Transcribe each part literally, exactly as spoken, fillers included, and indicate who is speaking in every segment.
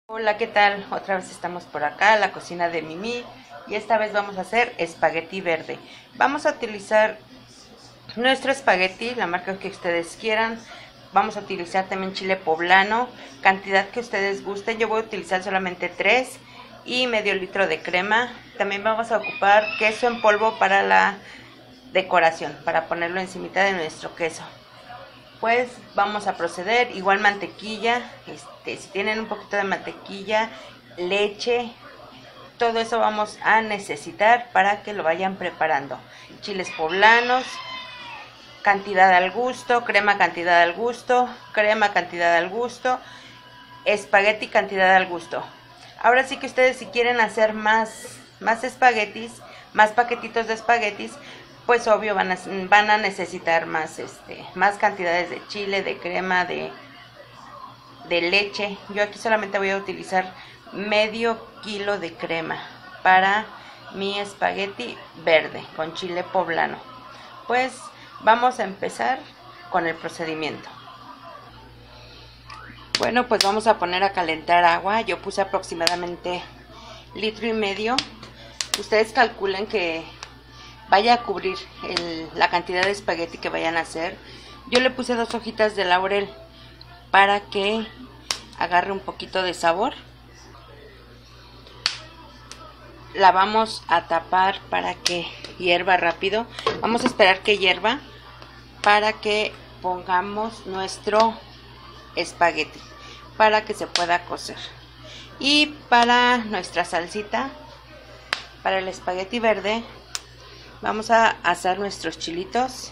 Speaker 1: Hola, ¿qué tal? Otra vez estamos por acá, la cocina de Mimi, y esta vez vamos a hacer espagueti verde. Vamos a utilizar nuestro espagueti, la marca que ustedes quieran. Vamos a utilizar también chile poblano, cantidad que ustedes gusten. Yo voy a utilizar solamente tres y medio litro de crema. También vamos a ocupar queso en polvo para la decoración, para ponerlo encimita de nuestro queso. Pues vamos a proceder, igual mantequilla, este, si tienen un poquito de mantequilla, leche, todo eso vamos a necesitar para que lo vayan preparando. Chiles poblanos, cantidad al gusto, crema cantidad al gusto, crema cantidad al gusto, espagueti cantidad al gusto. Ahora sí que ustedes si quieren hacer más, más espaguetis, más paquetitos de espaguetis, pues obvio van a, van a necesitar más, este, más cantidades de chile, de crema, de, de leche. Yo aquí solamente voy a utilizar medio kilo de crema para mi espagueti verde con chile poblano. Pues vamos a empezar con el procedimiento. Bueno, pues vamos a poner a calentar agua. Yo puse aproximadamente litro y medio. Ustedes calculen que vaya a cubrir el, la cantidad de espagueti que vayan a hacer. Yo le puse dos hojitas de laurel para que agarre un poquito de sabor. La vamos a tapar para que hierva rápido. Vamos a esperar que hierva para que pongamos nuestro espagueti para que se pueda cocer. Y para nuestra salsita, para el espagueti verde, vamos a asar nuestros chilitos.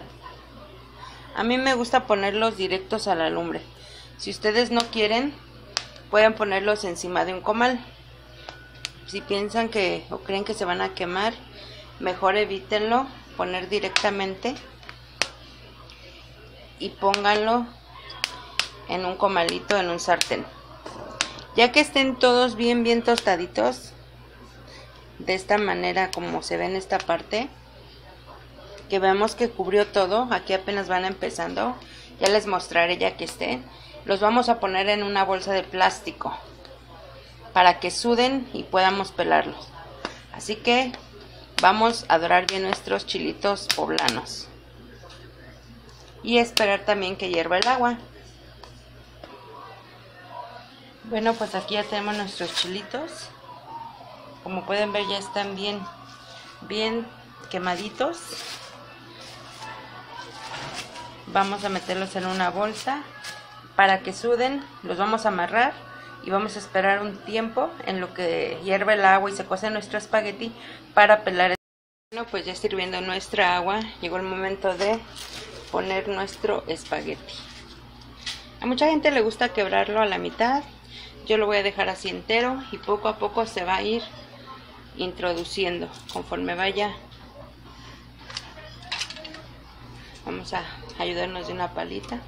Speaker 1: A mí me gusta ponerlos directos a la lumbre. Si ustedes no quieren, pueden ponerlos encima de un comal. Si piensan que o creen que se van a quemar, mejor evítenlo, poner directamente y pónganlo en un comalito, en un sartén. Ya que estén todos bien bien tostaditos, de esta manera como se ve en esta parte, que vemos que cubrió todo, aquí apenas van empezando, ya les mostraré ya que estén. Los vamos a poner en una bolsa de plástico para que suden y podamos pelarlos. Así que vamos a dorar bien nuestros chilitos poblanos y esperar también que hierva el agua. Bueno, pues aquí ya tenemos nuestros chilitos. Como pueden ver, ya están bien, bien quemaditos. Vamos a meterlos en una bolsa para que suden. Los vamos a amarrar y vamos a esperar un tiempo en lo que hierve el agua y se cuece nuestro espagueti para pelar. Bueno, pues ya está hirviendo nuestra agua. Llegó el momento de poner nuestro espagueti. A mucha gente le gusta quebrarlo a la mitad. Yo lo voy a dejar así entero y poco a poco se va a ir introduciendo conforme vaya. Vamos a ayudarnos de una palita.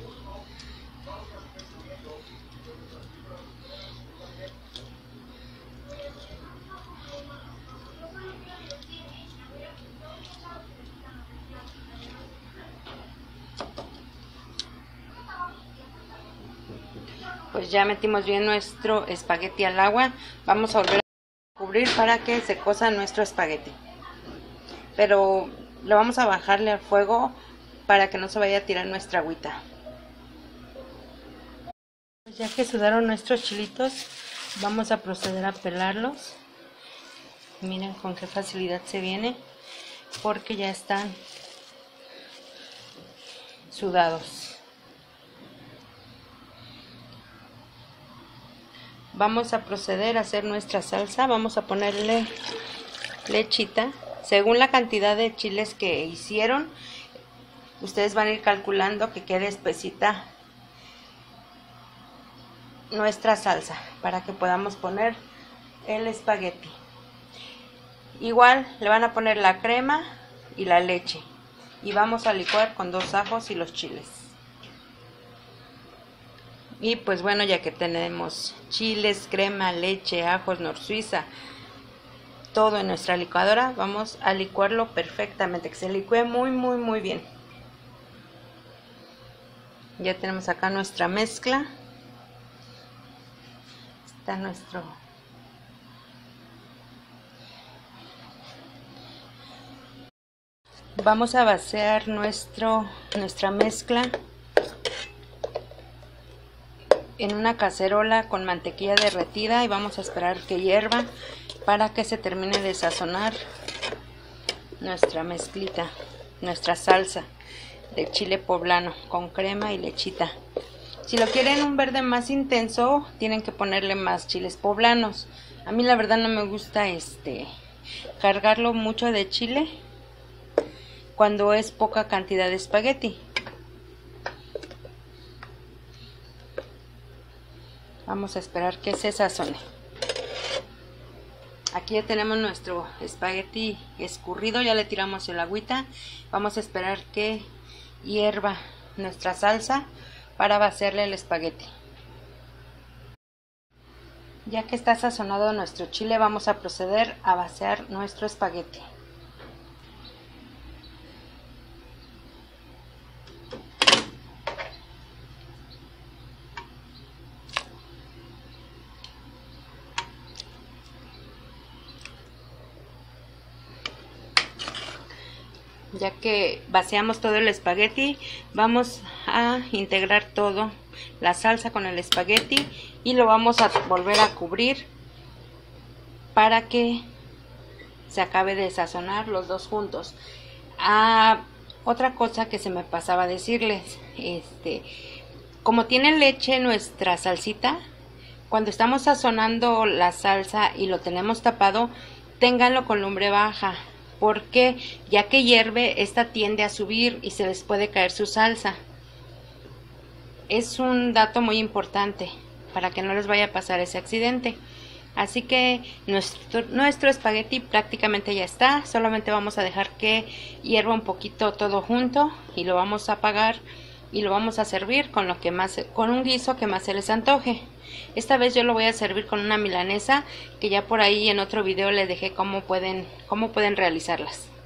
Speaker 1: Pues ya metimos bien nuestro espagueti al agua. Vamos a volver a cubrir para que se cosa nuestro espagueti, pero lo vamos a bajarle al fuego para que no se vaya a tirar nuestra agüita. Pues ya que sudaron nuestros chilitos, vamos a proceder a pelarlos. Miren con qué facilidad se viene, porque ya están sudados. Vamos a proceder a hacer nuestra salsa. Vamos a ponerle lechita según la cantidad de chiles que hicieron. Ustedes van a ir calculando que quede espesita nuestra salsa para que podamos poner el espagueti. Igual le van a poner la crema y la leche y vamos a licuar con dos ajos y los chiles. Y pues bueno, ya que tenemos chiles, crema, leche, ajos, nor suiza, todo en nuestra licuadora, vamos a licuarlo perfectamente, que se licúe muy muy muy bien. Ya tenemos acá nuestra mezcla. está nuestro vamos a vaciar nuestro nuestra mezcla en una cacerola con mantequilla derretida y vamos a esperar que hierva para que se termine de sazonar nuestra mezclita, nuestra salsa de chile poblano con crema y lechita. Si lo quieren un verde más intenso, tienen que ponerle más chiles poblanos. A mí la verdad no me gusta este cargarlo mucho de chile cuando es poca cantidad de espagueti. Vamos a esperar que se sazone. Aquí ya tenemos nuestro espagueti escurrido, ya le tiramos el agüita. Vamos a esperar que hierva nuestra salsa para vaciarle el espagueti. Ya que está sazonado nuestro chile, vamos a proceder a vaciar nuestro espagueti. Ya que vaciamos todo el espagueti, vamos a integrar todo, la salsa con el espagueti, y lo vamos a volver a cubrir para que se acabe de sazonar los dos juntos. Ah, otra cosa que se me pasaba a decirles, este, como tiene leche nuestra salsita, cuando estamos sazonando la salsa y lo tenemos tapado, ténganlo con lumbre baja, porque ya que hierve, esta tiende a subir y se les puede caer su salsa. Es un dato muy importante para que no les vaya a pasar ese accidente. Así que nuestro, nuestro espagueti prácticamente ya está. Solamente vamos a dejar que hierva un poquito todo junto y lo vamos a apagar y lo vamos a servir con lo que más, con un guiso que más se les antoje. Esta vez yo lo voy a servir con una milanesa, que ya por ahí en otro video les dejé cómo pueden, cómo pueden realizarlas.